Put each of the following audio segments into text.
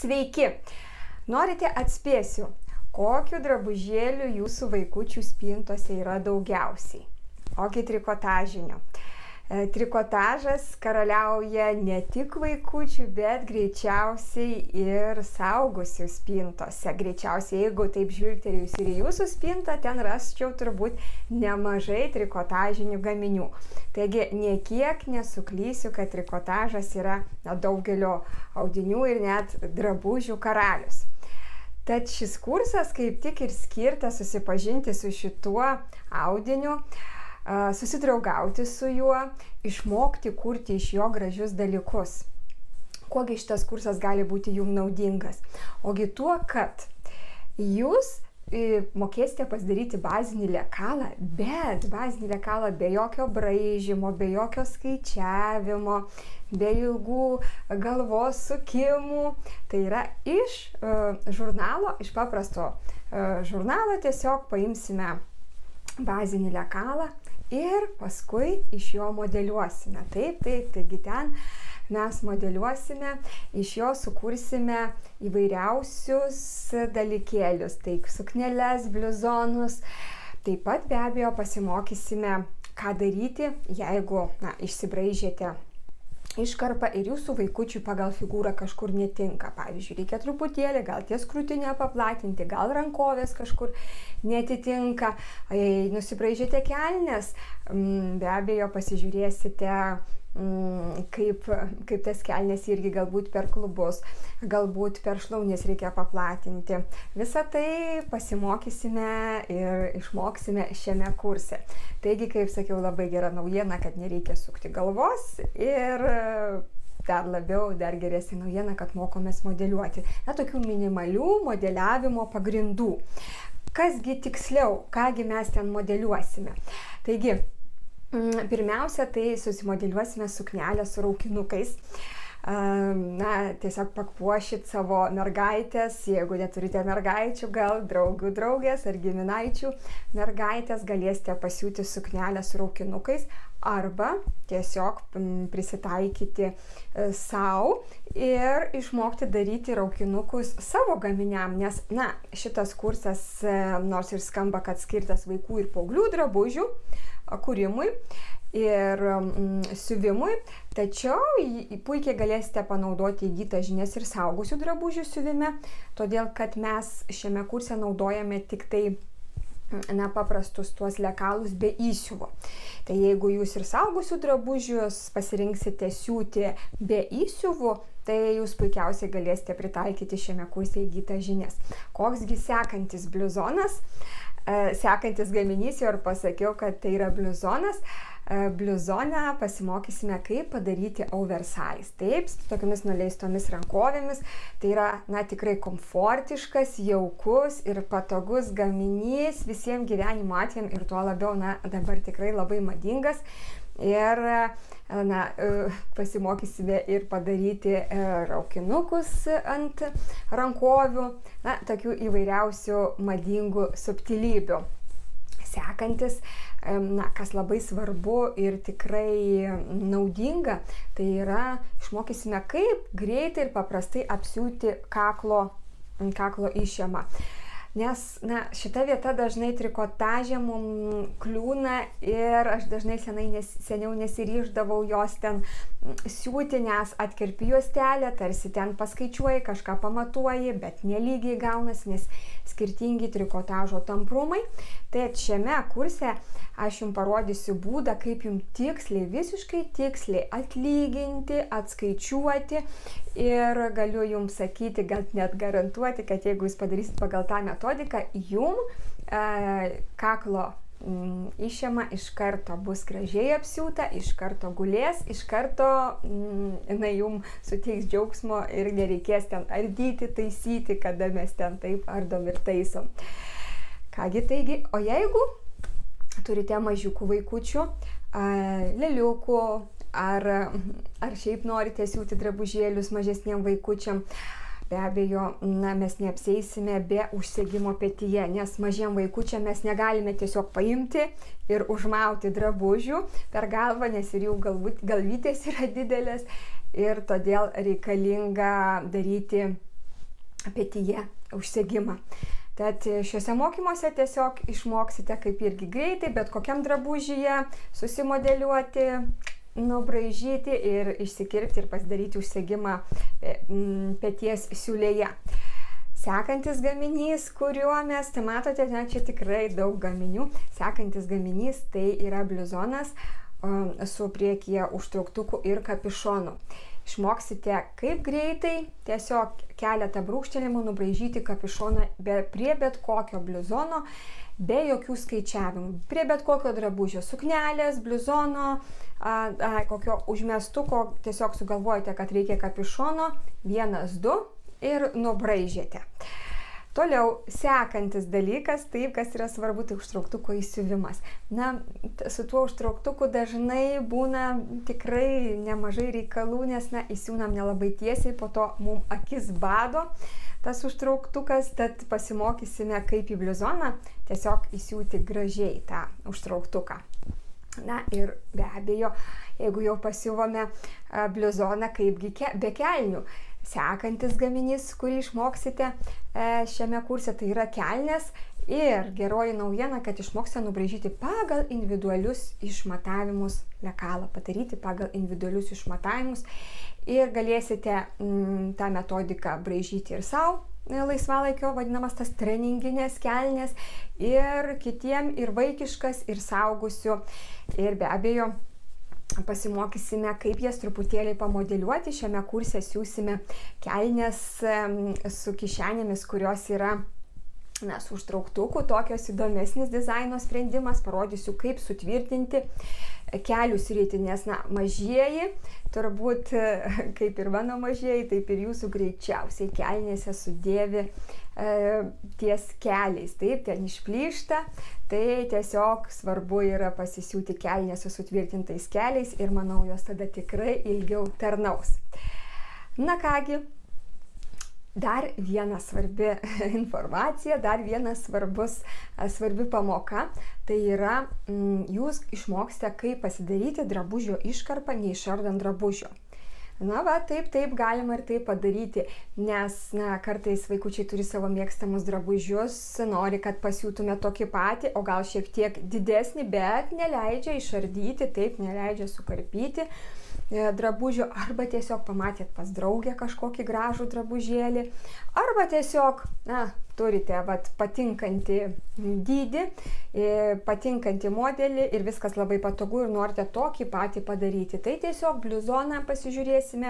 Sveiki! Norite atspėsiu, kokiu drabužėliu jūsų vaikučių spintose yra daugiausiai? Ogi trikotažinio. Trikotažas karaliauja ne tik vaikučių, bet greičiausiai ir suaugusių spintose. Greičiausiai, jeigu taip žvilgtelėjus ir į jūsų spintą, ten rasčiau turbūt nemažai trikotažinių gaminių. Taigi, niekiek nesuklysiu, kad trikotažas yra daugelio audinių ir net drabužių karalius. Tad šis kursas kaip tik ir skirtas susipažinti su šituo audiniu, susidraugauti su juo, išmokti kurti iš jo gražius dalykus. Kuogi šitas kursas gali būti jums naudingas? Ogi tuo, kad jūs mokėsite pasidaryti bazinį lekalą, bet bazinį lekalą be jokio braižymo, be jokio skaičiavimo, be ilgų galvos sukimų. Tai yra iš žurnalo, iš paprasto žurnalo tiesiog paimsime bazinį lekalą ir paskui iš jo modeliuosime. Taigi ten mes modeliuosime, iš jo sukursime įvairiausius dalykėlius, tai sukneles, bliuzonus. Taip pat be abejo pasimokysime, ką daryti, jeigu išsibraižėte iškarpą ir jūsų vaikučiui pagal figūrą kažkur netinka. Pavyzdžiui, reikia truputėlį gal ties krūtinę paplatinti, gal rankovės kažkur netitinka. Jei nusibraižėte kelnes, be abejo pasižiūrėsite, kaip tas kelnes irgi galbūt per klubus, galbūt per šlaunis reikia paplatinti. Visą tai pasimokysime ir išmoksime šiame kurse. Taigi, kaip sakiau, labai gera naujiena, kad nereikia sukti galvos ir dar geresnė naujiena, kad mokomės modeliuoti. Tokių minimalių modeliavimo pagrindų. Kasgi tiksliau, kągi mes ten modeliuosime? Taigi, pirmiausia, tai susimodeliuosime suknelę su raukinukais. Tiesiog papuošit savo mergaitės, jeigu neturite mergaičių, gal draugių draugės ar giminaičių mergaitės, galėsite pasiūti suknelę su raukinukais arba tiesiog prisitaikyti savo ir išmokti daryti raukinukus savo gaminiam, nes šitas kursas, nors ir skamba, kad skirtas vaikų ir paauglių drabužių kūrimui ir siuvimui, tačiau puikiai galėsite panaudoti įgytas žinias ir suaugusių drabužių siuvime, todėl kad mes šiame kurse naudojame tik tai paprastus tuos lekalus be įsiuvo. Tai jeigu jūs ir suaugusių drabužius pasirinksite siūti be įsiuvų, tai jūs puikiausiai galėsite pritaikyti šiame kurse įgytas žinias. Koksgi sekantis bliuzonas? Sekantis gaminys, jau ir pasakiau, kad tai yra bliuzonas. Bliuzoną pasimokysime, kaip padaryti oversize. Taip, su tokiamis nuleistomis rankovėmis. Tai yra, tikrai komfortiškas, jaukus ir patogus gaminys visiems gyvenimo atvejams ir tuo labiau, dabar tikrai labai madingas. Ir pasimokysime ir padaryti raukinukus ant rankovių, tokių įvairiausių madingų subtilybių. Sekantis, kas labai svarbu ir tikrai naudinga, tai yra išmokysime, kaip greitai ir paprastai apsiūti kaklo išėmą. Nes šita vieta dažnai trikotaže mums kliūna ir aš dažnai seniau nesiryždavau jos ten siūti, nes atkerpi juostelę, tarsi ten paskaičiuoji, kažką pamatuoji, bet nelygiai gaunasi, nes skirtingi trikotažo tamprumai. Tai šiame kurse aš jums parodysiu būdą, kaip jums tiksliai, visiškai tiksliai atlyginti, atskaičiuoti ir galiu jums sakyti, gal net garantuoti, kad jeigu jūs padarysit pagal tą metodiką, jums kaklo išėma iš karto bus gražiai apsiūta, iš karto gulės, iš karto jinai jums suteiks džiaugsmo ir nereikės ten ardyti, taisyti, kada mes ten taip ardom ir taisom. Kągi taigi, o jeigu turite mažiukų vaikučių, lėliukų, ar šiaip norite siūti drabužėlius mažesniem vaikučiam, be abejo, mes neapsieisime be užsegimo petyje, nes mažiem vaikučiam mes negalime tiesiog paimti ir užmauti drabužių per galvą, nes ir jų galvytės yra didelės ir todėl reikalinga daryti petyje užsegimą. Tad šiuose mokymuose tiesiog išmoksite, kaip irgi greitai, bet kokiam drabužyje susimodeliuoti, nubraižyti ir išsikirpti ir pasidaryti užsegimą peties siūlėje. Sekantis gaminys, kuriuo mes, tai matote, čia tikrai daug gaminių. Sekantis gaminys tai yra bliuzonas su priekyje užtrauktuku ir kapišonu. Išmoksite, kaip greitai tiesiog keletą brūkštelėjimų nubraižyti kapišoną prie bet kokio bliuzono, be jokių skaičiavimų. Prie bet kokio drabužio, suknelės, bliuzono, kokio užmestuko, tiesiog sugalvojate, kad reikia kapišono, 1, 2 ir nubraižėte. Toliau, sekantis dalykas, taip, kas yra svarbu, tai užtrauktuko įsiuvimas. Na, su tuo užtrauktuku dažnai būna tikrai nemažai reikalų, nes, na, įsiūnam nelabai tiesiai, po to mums akis bado tas užtrauktukas, tad pasimokysime, kaip į bliuzoną tiesiog įsiūti gražiai tą užtrauktuką. Na ir be abejo, jeigu jau pasiuvome bliuzoną, kaipgi be kelnių. Sekantis gaminys, kurį išmoksite šiame kurse, tai yra kelnės ir geroji naujiena, kad išmoksite nubraižyti pagal individualius išmatavimus lekalą, padaryti pagal individualius išmatavimus ir galėsite tą metodiką braižyti ir savo laisvalaikio, vadinamas tas treninginės kelnės, ir kitiem, ir vaikiškas, ir saugusių, ir be abejo pasimokysime, kaip jas truputėlį pamodeliuoti. Šiame kurse siūsime kelnes su kišenėmis, kurios yra su užtrauktuku, tokios įdomesnis dizaino sprendimas. Parodysiu, kaip sutvirtinti kelių sritį, nes mažieji, turbūt kaip ir mano mažieji, taip ir jūsų greičiausiai kelnėse sudėvi ties keliais, taip, ten išplyšta, tai tiesiog svarbu yra pasisiūti kelnes su sutvirtintais keliais ir manau, jos tada tikrai ilgiau tarnaus. Na kągi, dar viena svarbi informacija, dar viena svarbi pamoka, tai yra jūs išmoksite, kaip pasidaryti drabužio iškarpą neišardant drabužio. Na va, taip galima ir taip padaryti, nes kartais vaikučiai turi savo mėgstamus drabužius, nori, kad pasiūtume tokį patį, o gal šiek tiek didesnį, bet neleidžia išardyti, taip neleidžia sukarpyti drabužio, arba tiesiog pamatėt pas draugę kažkokį gražų drabužėlį, arba tiesiog, turite patinkantį dydį, patinkantį modelį ir viskas labai patogu ir norite tokį patį padaryti. Tai tiesiog bliuzoną pasižiūrėsime,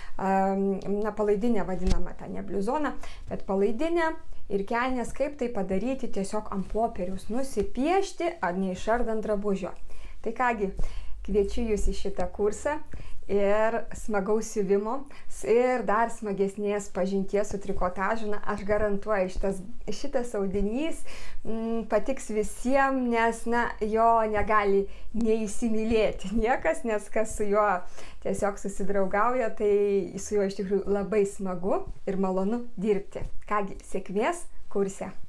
palaidinę vadinamą, tą ne bliuzoną, bet palaidinę ir kelnes, kaip tai padaryti tiesiog ant popieriaus, nusipiešti ar neišardant drabužio. Tai kągi, kviečiu jūs į šitą kursą ir smagaus siuvimo ir dar smagesnės pažinties su trikotažu. Aš garantuoju, šitas audinys patiks visiems, nes jo negali neįsimylėti niekas, nes kas su juo tiesiog susidraugauja, tai su juo iš tikrųjų labai smagu ir malonu dirbti. Kągi, sėkmės kurse.